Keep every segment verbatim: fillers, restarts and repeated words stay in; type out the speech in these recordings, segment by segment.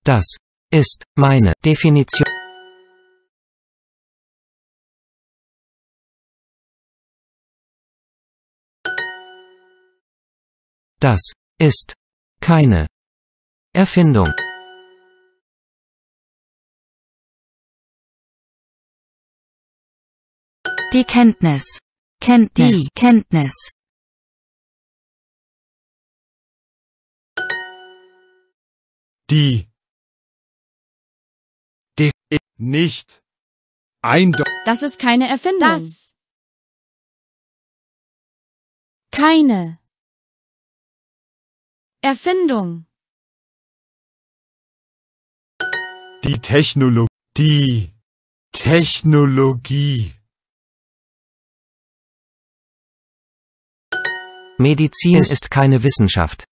Das ist meine Definition. Das ist keine Erfindung. Die Kenntnis. Kenntnis. Die Kenntnis. Die. Die. Nicht. Eindeutig. Das ist keine Erfindung. Das. Keine. Erfindung. Die Technologie. Die Technologie. Medizin ist, ist keine Wissenschaft.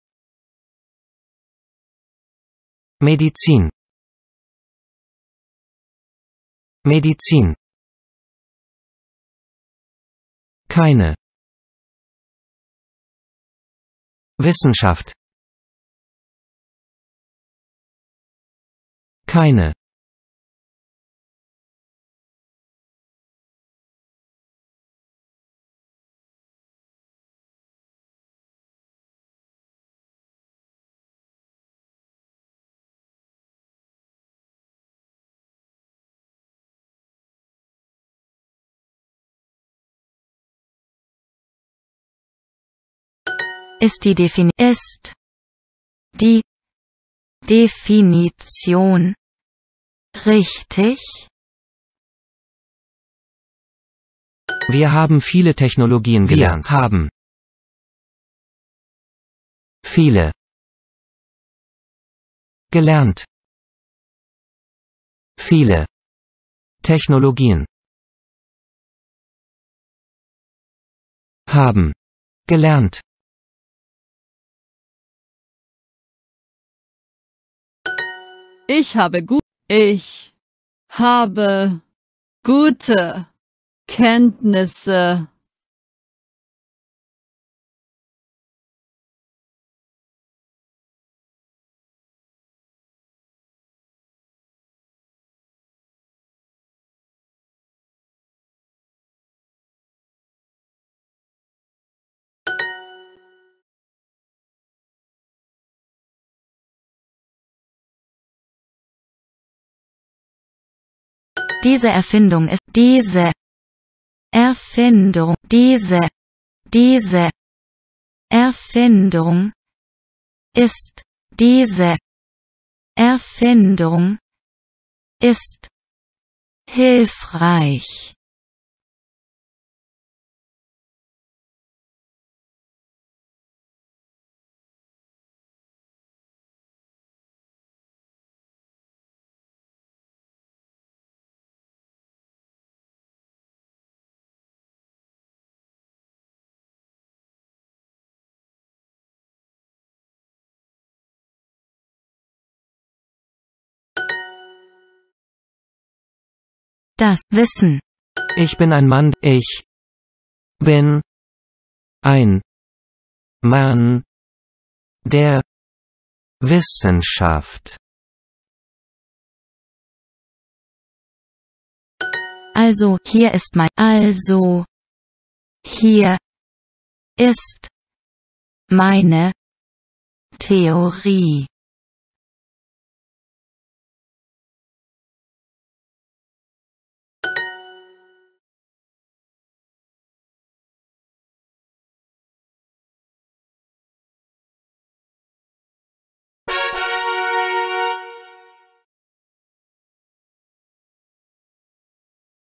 Medizin. Medizin. Keine Wissenschaft. Keine Ist die Defini ist die Definition richtig? Wir haben viele Technologien gelernt. Wir haben viele gelernt. Viele Technologien haben gelernt. Ich habe gut. Ich habe gute Kenntnisse. Diese Erfindung ist diese Erfindung, diese, diese Erfindung ist diese Erfindung ist hilfreich. Das Wissen. Ich bin ein Mann. Ich bin ein Mann der Wissenschaft. Also, hier ist mein, also, hier ist meine Theorie.